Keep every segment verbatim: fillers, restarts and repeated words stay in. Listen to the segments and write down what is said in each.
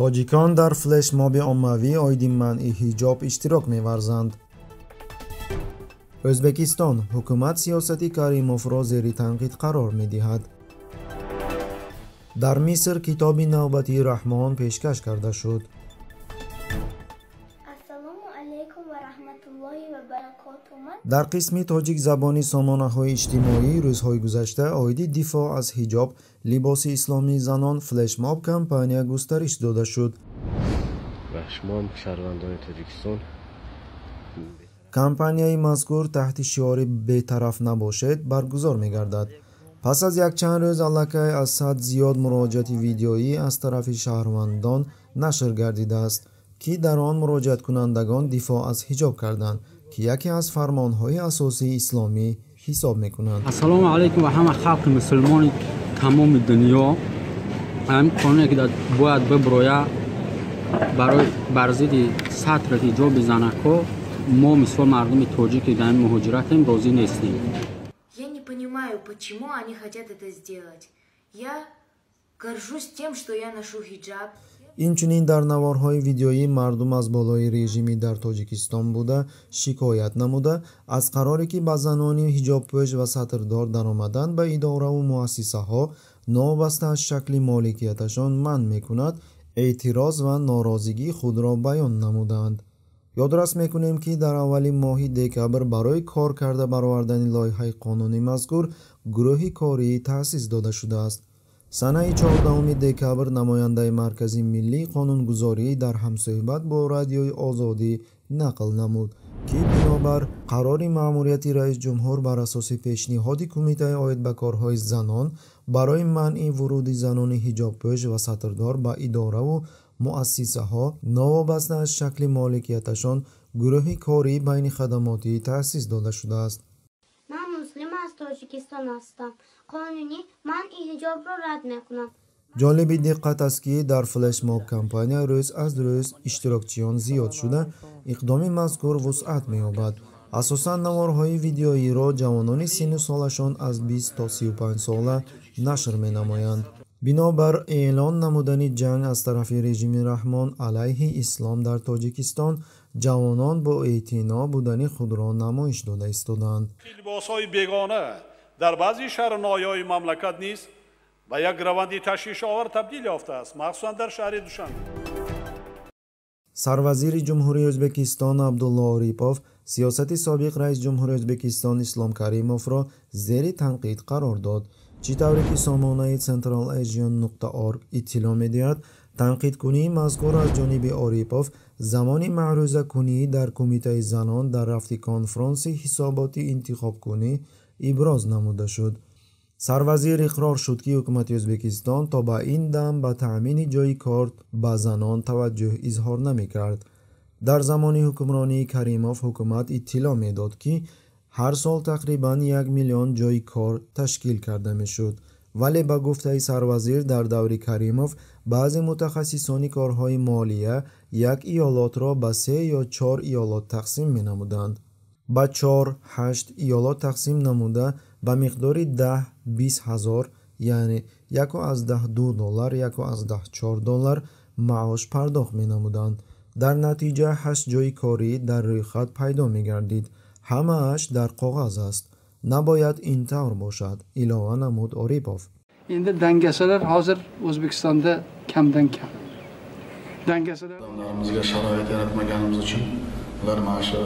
тоҷикон дар флешмоби оммавӣ оиди манъи ҳиҷоб иштирок меварзанд. O'zbekiston ҳукумат сиёсати Каримовро зери танқид қарор медиҳад. дар Миср китоби навбатии Раҳмон пешкаш карда шуд. дар қисми тоҷикзабони сомонаҳои иҷтимоӣ рӯзҳои гузашта оиди дифоъ аз ҳиҷоб, либоси исломии занон флешмоб кампания густариш дода шуд. кампанияи мазкур таҳти шиори «Бетараф набошед» баргузор мегардад. пас аз якчанд рӯз аллакай аз сад зиёд муроҷиати видеоӣ аз тарафи шаҳрвандон нашр гардидааст, ки дар он муроҷиаткунандагон дифоъ аз ҳиҷоб карданд, ки яке аз фармонҳои асосии исломӣ ҳисоб мекунанд. ассалому алайкум ва ҳама халқи мусулмони тамоми дунё. ҳам қонуне ки бояд биброя барои бар зидди сатр ҳиҷоби занако мо мисол мардуми тоҷики дар ин муҳоҷиратем розӣ нестем. Я не понимаю, почему они хотят это сделать. Я горжусь тем, что я ношу хиджаб. инчунин дар наворҳои видеоӣ мардум аз болои режимӣ дар Тоҷикистон буда шикоят намуда, аз қароре ки ба занони ҳиҷобпӯш ва сатрдор даромадан ба иdoраву муассисаҳо новобаста аз шакли моликияташон манъ мекунад, эътироз ва норозигии худро баён намуданд. ёдрас мекунем ки дар аввали моҳи декабр барои кор карда баровардани лоиҳаи қонунӣ мазкур гурӯҳи кории таъсис дода шудааст. санаи чордаҳуми декабр намояндаи маркази миллии қонунгузорӣ дар ҳамсӯҳбат бо радиои Озодӣ нақл намуд, ки бинобар қарори маъмурияти раисҷумҳур бар асоси пешниҳоди кумитаи оид ба корҳои занон барои манъи вуруди занони ҳиҷобпӯш ва сатрдор ба идораву муассисаҳо новобаста аз шакли моликияташон гурӯҳи кории байни хадамотӣ таъсис дода шудааст. ман муслим аз Тоҷикистон ҳастам. қонунӣ манъи ҳиҷобро рад мекунам. ҷолиби диққат аст ки дар флешмоб кампания рӯз аз рӯз иштирокчиён зиёд шуда, иқдоми мазкур вусъат меёбад. асосан наворҳои видеоиро ҷавонони синну солашон аз бист то сию панҷ сола нашр менамоянд. бинобар эълон намудани ҷанг аз тарафи режими Раҳмон алайҳи ислом дар Тоҷикистон, ҷавонон бо эътино будани худро намоиш дода истоданд. либосҳои бегона дар баъзи шаҳрноҳиҳои мамлакат низ ба як раванди ташвишовар табдил ёфтааст, махсусан дар шаҳри Душанбе. сарвазири ҷумҳурии O'zbekiston Абдулло Орипов сиёсати собиқ раисҷумҳури O'zbekiston Ислом Каримовро зери танқид қарор дод. чӣ тавре ки сомонаи Central Asian нуқта org иттилоъ медиҳад, танқидкунии мазкур аз ҷониби Орипов замони маърӯзакунӣ дар Кумитаи занон дар рафти конфронси ҳисоботи интихобкунӣ иброз намуда шуд. сарвазир иқрор шуд ки ҳукумати O'zbekiston то ба ин дам ба таъмини ҷойи кор ба занон таваҷҷӯҳ изҳор намекард. дар замони ҳукмронии Каримов ҳукумат иттилоъ медод ки ҳар сол тақрибан як миллион ҷойи кор ташкил карда мешуд, вале ба гуфтаи сарвазир дар даври Каримов баъзе мутахассисони корҳои молия як иёлотро ба се ё чор иёлот тақсим менамуданд. ба чор ҳашт иёлот тақсим намуда ба миқдори даҳ бист ҳазор, яъне яку аздаҳ ду доллар, яку аздаҳ чор доллар маош пардохт менамуданд. дар натиҷа ҳашт ҷойи корӣ дар рӯйхат пайдо мегардид. ҳамааш дар коғаз аст. набояд ин тавр бошад, илова намуд Орипов. endi dangasalar hozir O'zbekistonda kamdan kam. Dangasalar odamlarimizga sharoit yaratmaganimiz uchun ular mana shu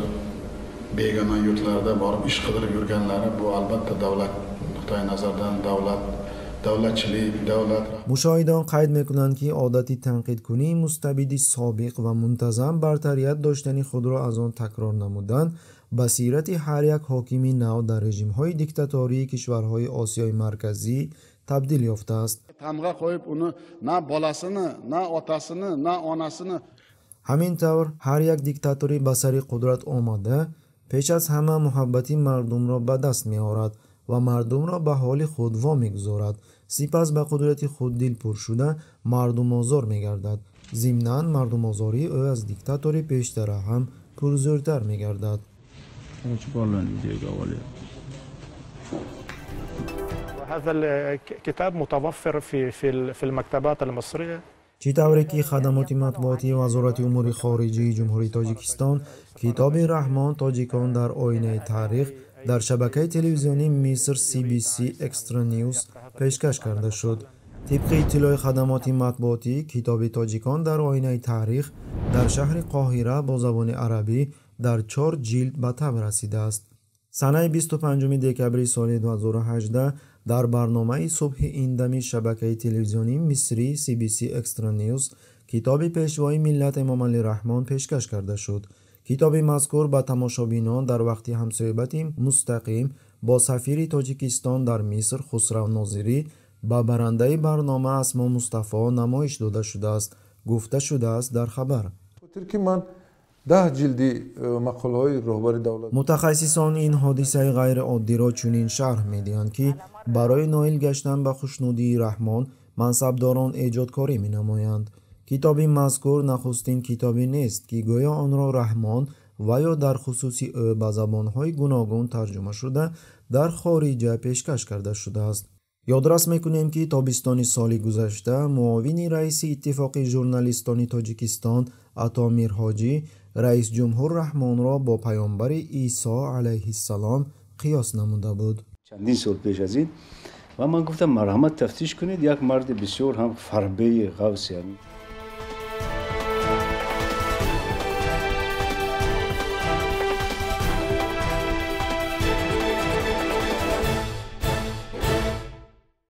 begona yurtlarda borib ish qidirib yurganlari bu albatta davlat nuqtai nazaridan davlat davlatchilik davlat мушоҳидон қайд мекунанд ки одати танқидкунии мустабиди собиқ ва мунтазам бартарият доштани худро аз он такрор намудан ба сирати ҳар як ҳокими нав дар режимҳои диктатории кишварҳои Осиёи марказӣ табдил ёфтааст. тамға qo'yib uni na bolasini, na otasini, na onasini. ҳамин тавр ҳар як диктатори ба сари қудрат омада пеш аз ҳама муҳаббати мардумро ба даст меорад ва мардумро ба ҳоли худ вомегузорад. сипас ба қудрати худ дилпур шуда мардумозор мегардад. зимнан мардумозории ӯ аз диктатори пештара ҳам пурзӯртар мегардад. هذا الكتاب متوفر في في في المكتبات المصرية. چی طوری که خدمات مطبوعاتی وزارت امور خارجه جمهوری تاجیکستان کتاب رحمان تاجیکان در آینه تاریخ در شبکه تلویزیونی مصر سی بی سی اکسترا نیوز پیشکش کرده شد. طبق اطلاع خدمات مطبوعاتی کتاب تاجیکان در آینه تاریخ در شهر قاهره با زبان عربی در چهار جلد به تب رسیده است. سنه بیست و پنجم دکبر سال دو هزار و هجده در برنامه صبح این دمی شبکه تلویزیونی مصری سی بی سی اکسترا نیوز کتاب پیشوای ملت امام علی رحمان پیشکش کرده شد. کتاب مذکور به تماشابینان در وقت همصحبت مستقیم با سفیر تاجیکستان در مصر خسرو ناظری با برنده برنامه اسما مصطفی نمایش داده شده است. گفته شده است در خبر. ده جلدی مقاله های رهبر دولت. متخصصان این حادثه غیر عادی را چنین شرح می‌دهند که برای نائل گشتن به خوشنودی رحمان منصبداران ایجادکاری می‌نمایند. کتاب مذکور نخستین کتابی نیست که گویا آن را رحمان و یا در خصوصی او به زبان‌های گوناگون ترجمه شده در خارج پیشکش کرده شده است. یادرس میکنیم که تابستان سال گذشته معاون رئیس اتفاق ژورنالیستان تاجیکستان عطا میرحاجی رئیس جمهور رحمان را با پیامبر عیسی علیه السلام قیاس نموده بود. چندین سال پیش از این و من گفتم مرحمت تفتیش کنید، یک مرد بسیار هم فربه غوثی.